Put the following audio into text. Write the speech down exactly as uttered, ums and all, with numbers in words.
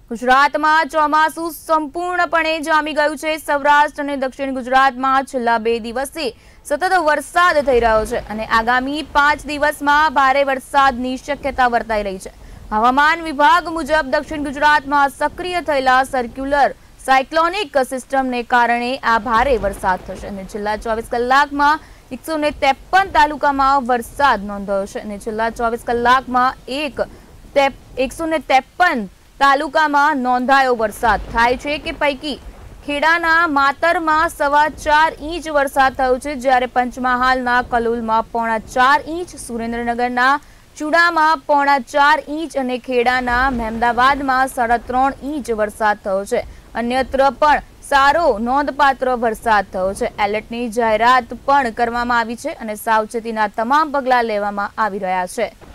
ગુજરાતમાં ચોમાસું સંપૂર્ણપણે જામી ગયું છે। સૌરાષ્ટ્ર અને દક્ષિણ ગુજરાતમાં છેલ્લા બે દિવસથી સતત વરસાદ થઈ રહ્યો છે અને આગામી પાંચ દિવસમાં ભારે વરસાદની શક્યતા વર્તાઈ રહી છે। હવામાન વિભાગ મુજબ દક્ષિણ ગુજરાતમાં સક્રિય થયેલા સર્ક્યુલર સાયક્લોનિક સિસ્ટમને કારણે આ ભારે વરસાદ થશે અને છેલ્લા ચોવીસ કલાકમાં એકસો ને ત્રેપન તાલુકામાં વરસાદ નોંધાયો છે અને છેલ્લા ચોવીસ કલાકમાં એક એકસો ને ત્રેપન તાલુકામાં નોંધાયો વરસાદ થાય છે કે પૈકી ખેડાના માતરમાં સવા ચાર ઇંચ વરસાદ થયો છે, જ્યારે પંચમહાલના કલોલમાં પોણા ચાર ઇંચ, સુરેન્દ્રનગરના ચુડામાં પોણા ચાર ઇંચ અને ખેડાના મહેમદાવાદમાં સાડા ત્રણ ઇંચ વરસાદ થયો છે। અન્યત્ર પણ સારો નોંધપાત્ર વરસાદ થયો છે। એલર્ટની જાહેરાત પણ કરવામાં આવી છે અને સાવચેતીના તમામ પગલાં લેવામાં આવી રહ્યા છે।